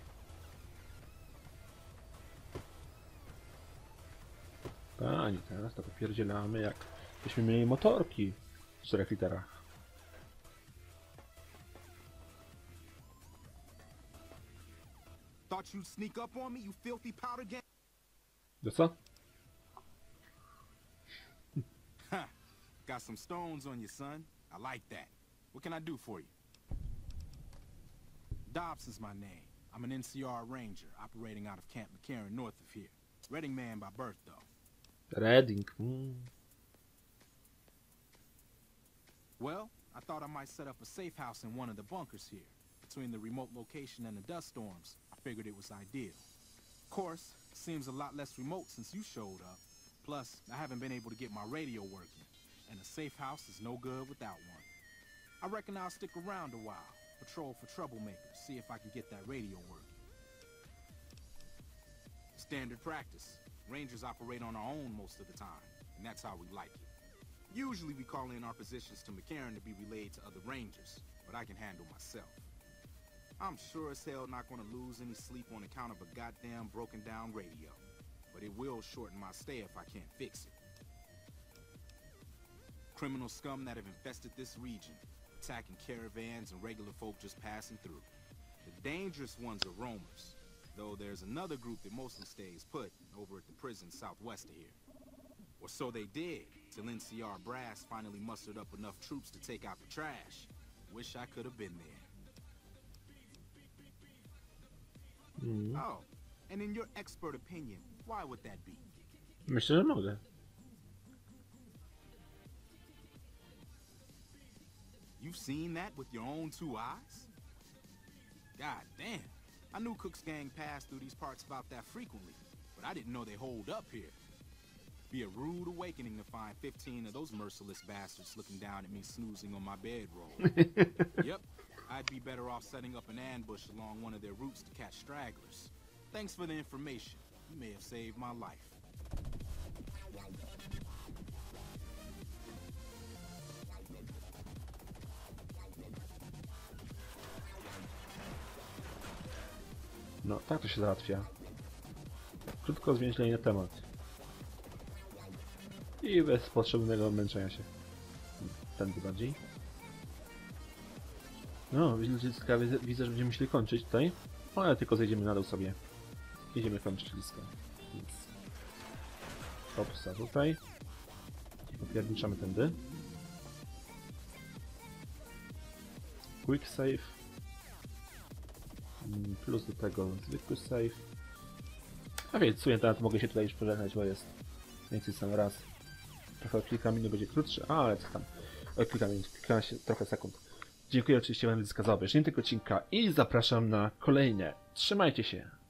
Speaker 1: Pani, teraz to popierdzielamy jak byśmy mieli motorki w 4 literach.
Speaker 7: Thought you'd sneak up on me, you filthy powder gang?
Speaker 1: Do co?
Speaker 7: Ha! Got some stones on you, son. I like that. What can I do for you? Dobson's my name. I'm an NCR ranger operating out of Camp McCarran north of here. Reading man by birth, though.
Speaker 1: Reading.
Speaker 7: Well, I thought I might set up a safe house in one of the bunkers here. Between the remote location and the dust storms, I figured it was ideal. Of course, it seems a lot less remote since you showed up. Plus, I haven't been able to get my radio working, and a safe house is no good without one. I reckon I'll stick around a while, patrol for troublemakers, see if I can get that radio working. Standard practice. Rangers operate on our own most of the time, and that's how we like it. Usually we call in our positions to McCarran to be relayed to other Rangers, but I can handle myself. I'm sure as hell not gonna lose any sleep on account of a goddamn broken down radio, but it will shorten my stay if I can't fix it. Criminal scum that have infested this region, attacking caravans and regular folk just passing through. The dangerous ones are roamers, though there's another group that mostly stays put over at the prison southwest of here. Or so they did, till NCR brass finally mustered up enough troops to take out the trash. Wish I could have been there. Oh, and in your expert opinion, why would that be?
Speaker 1: Myślę, że mogę.
Speaker 7: You've seen that with your own 2 eyes? God damn. I knew Cook's gang passed through these parts about that frequently, but I didn't know they holed up here. Be a rude awakening to find 15 of those merciless bastards looking down at me snoozing on my bedroll. Yep, I'd be better off setting up an ambush along one of their routes to catch stragglers. Thanks for the information. You may have saved my life.
Speaker 1: No, tak to się załatwia. Krótko, zwięźlenie temat. I bez potrzebnego męczenia się. Tędy bardziej. No, widzę, że będziemy musieli kończyć tutaj. Ale tylko zejdziemy na dół sobie. Jedziemy kończyć listę. Więc... Hopsa tutaj. I popierniczamy tędy. Quick save. Plus do tego zwykły save. A więc w sumie teraz mogę się tutaj już pożegnać, bo jest więcej sam raz. Trochę kilka minut będzie krótszy, ale co tam. Kilka minut, trochę sekund. Dziękuję oczywiście wam za obejrzenie tego odcinka i zapraszam na kolejne. Trzymajcie się!